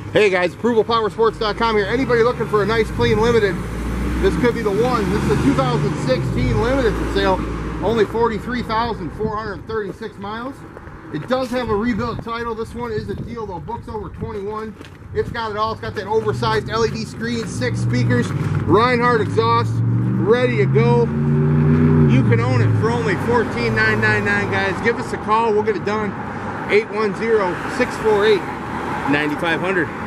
Hey guys, ApprovalPowersports.com here. Anybody looking for a nice clean limited, this could be the one. This is a 2016 limited for sale. Only 43,436 miles. It does have a rebuilt title. This one is a deal though. Book's over 21. It's got it all. It's got that oversized LED screen, 6 speakers, Reinhardt exhaust, ready to go. You can own it for only $14,999, guys. Give us a call. We'll get it done. 810-648-9500.